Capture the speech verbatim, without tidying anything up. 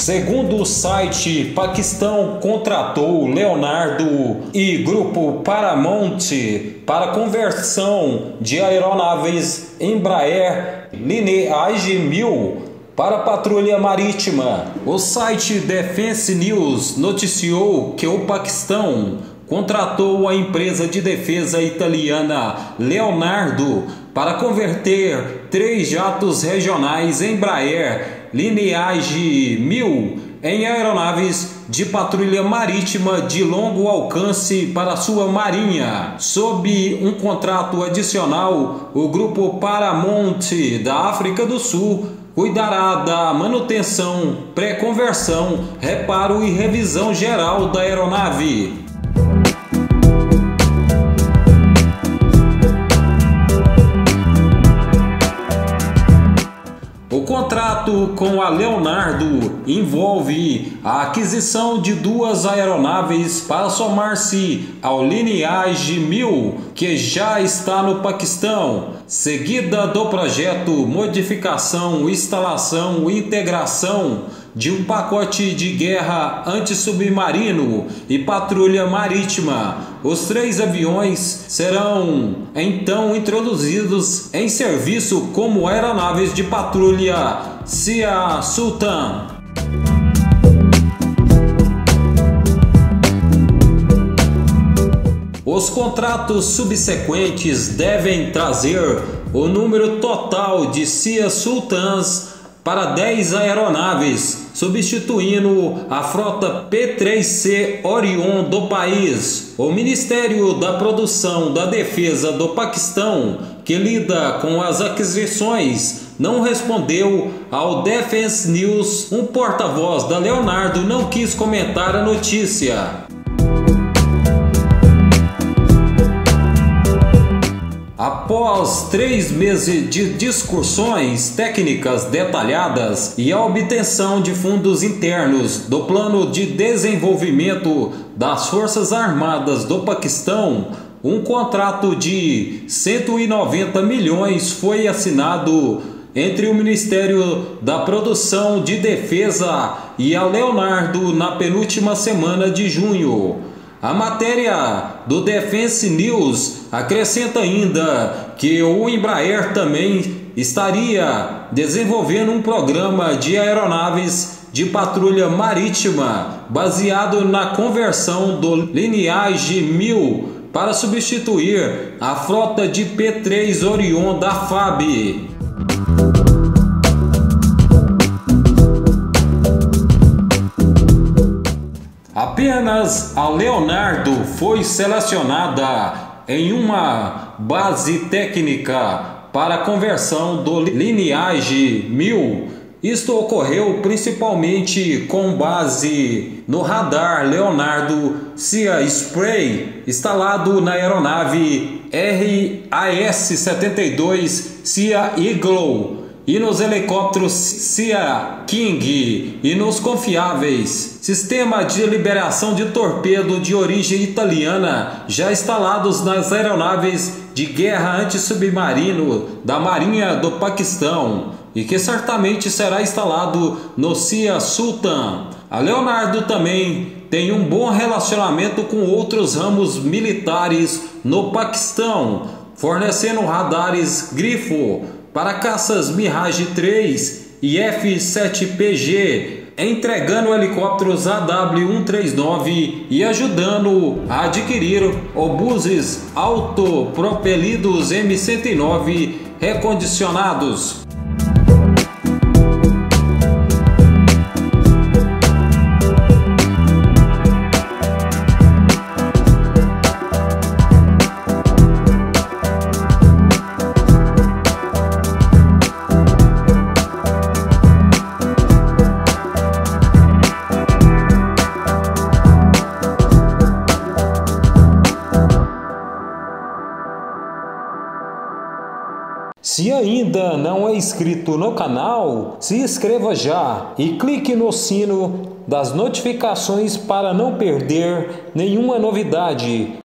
Segundo o site, Paquistão contratou Leonardo e Grupo Paramount para conversão de aeronaves Embraer Lineage mil para patrulha marítima. O site Defense News noticiou que o Paquistão contratou a empresa de defesa italiana Leonardo para converter três jatos regionais Embraer Lineage mil em aeronaves de patrulha marítima de longo alcance para sua marinha. Sob um contrato adicional, o grupo Paramount da África do Sul cuidará da manutenção, pré-conversão, reparo e revisão geral da aeronave. O contrato com a Leonardo envolve a aquisição de duas aeronaves para somar-se ao Lineage mil, que já está no Paquistão, seguida do projeto modificação, instalação e integração de um pacote de guerra antissubmarino e patrulha marítima. Os três aviões serão então introduzidos em serviço como aeronaves de patrulha Sea Sultan. Os contratos subsequentes devem trazer o número total de Sea Sultans para dez aeronaves, substituindo a frota P três C Orion do país. O Ministério da Produção da Defesa do Paquistão, que lida com as aquisições, não respondeu ao Defense News. Um porta-voz da Leonardo não quis comentar a notícia. Após três meses de discussões técnicas detalhadas e a obtenção de fundos internos do Plano de Desenvolvimento das Forças Armadas do Paquistão, um contrato de cento e noventa milhões foi assinado entre o Ministério da Produção de Defesa e a Leonardo na penúltima semana de junho. A matéria do Defense News acrescenta ainda que o Embraer também estaria desenvolvendo um programa de aeronaves de patrulha marítima baseado na conversão do Lineage mil para substituir a frota de P três Orion da F A B. Apenas a Leonardo foi selecionada em uma base técnica para a conversão do Lineage mil. Isto ocorreu principalmente com base no radar Leonardo Sea Spray instalado na aeronave R A S setenta e dois Sea Eagle e nos helicópteros Sea King e nos confiáveis sistema de liberação de torpedo de origem italiana já instalados nas aeronaves de guerra antissubmarino da Marinha do Paquistão e que certamente será instalado no Sea Sultan. A Leonardo também tem um bom relacionamento com outros ramos militares no Paquistão, fornecendo radares Grifo para caças Mirage três e F sete P G, entregando helicópteros A W cento e trinta e nove e ajudando a adquirir obuses autopropelidos M cento e nove recondicionados. Se ainda não é inscrito no canal, se inscreva já e clique no sino das notificações para não perder nenhuma novidade.